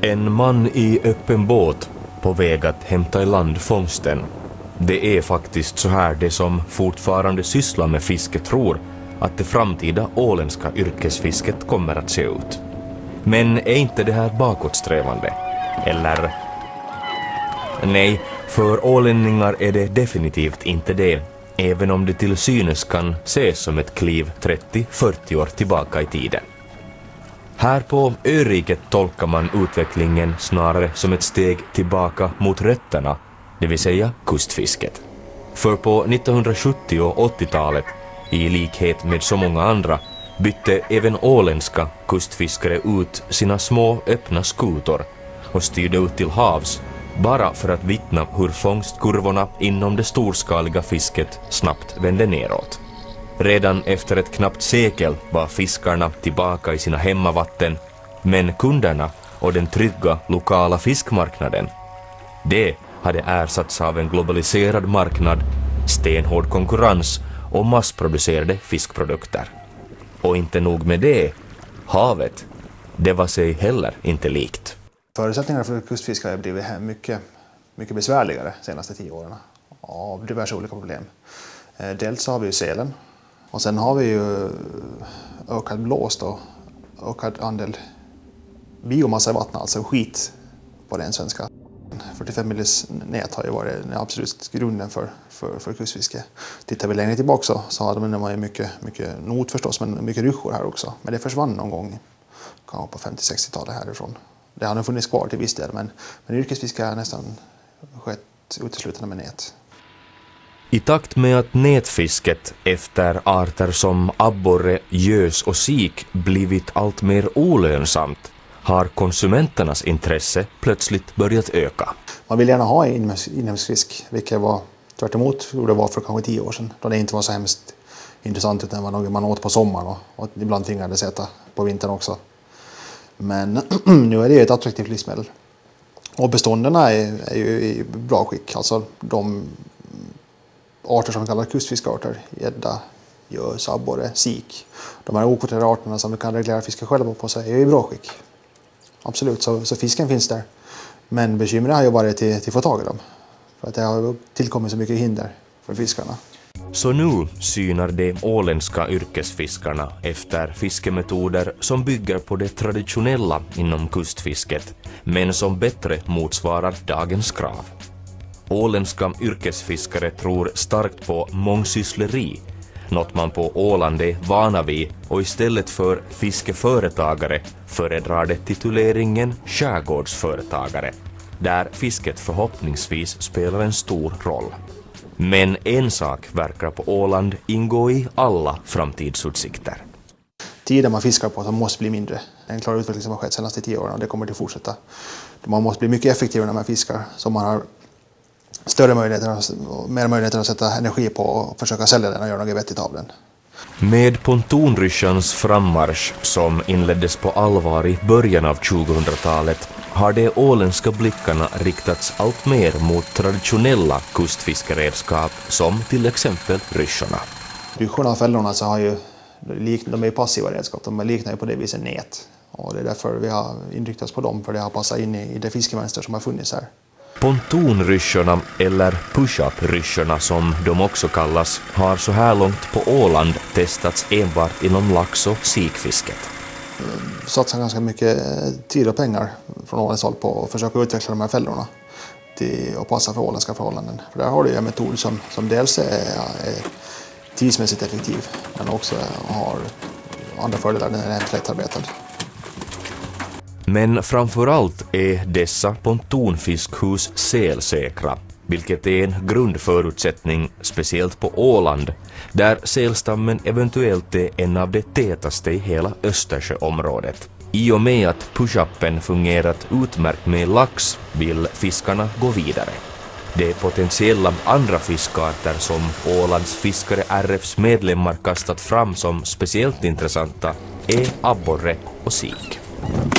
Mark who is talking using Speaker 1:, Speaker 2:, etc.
Speaker 1: En man i öppen båt på väg att hämta i land fångsten. Det är faktiskt så här det som fortfarande sysslar med fiske tror att det framtida åländska yrkesfisket kommer att se ut. Men är inte det här bakåtsträvande? Eller? Nej, för ålänningar är det definitivt inte det, även om det till synes kan ses som ett kliv 30-40 år tillbaka i tiden. Här på öriket tolkar man utvecklingen snarare som ett steg tillbaka mot rötterna, det vill säga kustfisket. För på 1970- och 80-talet, i likhet med så många andra, bytte även åländska kustfiskare ut sina små öppna skutor och styrde ut till havs bara för att vittna hur fångstkurvorna inom det storskaliga fisket snabbt vände neråt. Redan efter ett knappt sekel var fiskarna tillbaka i sina hemmavatten, men kunderna och den trygga lokala fiskmarknaden, det hade ersatts av en globaliserad marknad, stenhård konkurrens och massproducerade fiskprodukter. Och inte nog med det, havet, det var sig heller inte likt.
Speaker 2: Förutsättningarna för kustfiskare har blivit mycket besvärligare de senaste 10 åren av diverse olika problem. Dels har vi ju sälen och sen har vi ju ökad blåst och ökad andel biomassa i vattnet, alltså skit på den svenska. 45 millis nät har ju varit den absolut grunden för kustfiske. Tittar vi längre tillbaka så hade man ju mycket not förstås, men mycket ryssjor här också. Men det försvann någon gång kanske på 50-60-talet härifrån. Det har nog funnits kvar till viss del, men yrkesfiske har nästan skett uteslutande med nät.
Speaker 1: I takt med att nätfisket efter arter som abborre, gös och sik blivit allt mer olönsamt har konsumenternas intresse plötsligt börjat öka.
Speaker 2: Man vill gärna ha inhemsk fisk, vilket var tvärt emot hur det var för kanske 10 år sedan. Då det inte var så hemskt intressant utan var något man åt på sommaren och ibland tvingades äta på vintern också. Men nu är det ett attraktivt livsmedel. Och bestånden är ju i bra skick. Alltså de arter som vi kallar kustfiskarter, gädda, gös, abborre, sik. De här okvoterade arterna som vi kan reglera fiske själva på sig är ju i bra skick. Absolut, så fisken finns där. Men bekymret har ju varit till få tag i dem. För att det har tillkommit så mycket hinder för fiskarna.
Speaker 1: Så nu synar de åländska yrkesfiskarna efter fiskemetoder som bygger på det traditionella inom kustfisket, men som bättre motsvarar dagens krav. Åländska yrkesfiskare tror starkt på mångsyssleri, något man på Åland är vana vid, och istället för fiskeföretagare föredrar det tituleringen skärgårdsföretagare, där fisket förhoppningsvis spelar en stor roll. Men en sak verkar på Åland ingå i alla framtidsutsikter.
Speaker 2: Tiden man fiskar på måste bli mindre. Det är en klar utveckling som har skett de senaste 10 åren och det kommer att fortsätta. Man måste bli mycket effektivare när man fiskar, så man har mer möjligheter att sätta energi på och försöka sälja den och göra något vettigt av den.
Speaker 1: Med pontonryssjans frammarsch som inleddes på allvar i början av 2000-talet har de åländska blickarna riktats allt mer mot traditionella kustfiskeredskap som till exempel ryssjorna.
Speaker 2: Ryssjorna och fällorna så har de är ju passiva redskap, de liknar ju på det viset nät. Och det är därför vi har inriktat oss på dem, för det har passat in i det fiskemönster som har funnits här.
Speaker 1: Pontonryssjorna, eller push-up-ryssjorna som de också kallas, har så här långt på Åland testats enbart inom lax- och sikfisket.
Speaker 2: Satsar ganska mycket tid och pengar från Ålands håll på att försöka utveckla de här fällorna till att passa för åländska förhållanden. För där har du en metod som dels är tidsmässigt effektiv, men också har andra fördelar. Den är helt lättarbetad.
Speaker 1: Men framförallt är dessa pontonfiskhus sälsäkra, vilket är en grundförutsättning speciellt på Åland, där sälstammen eventuellt är en av de tätaste i hela Östersjöområdet. I och med att push-upen fungerat utmärkt med lax vill fiskarna gå vidare. De potentiella andra fiskarter som Ålands fiskare RFs medlemmar kastat fram som speciellt intressanta är abborre och sik.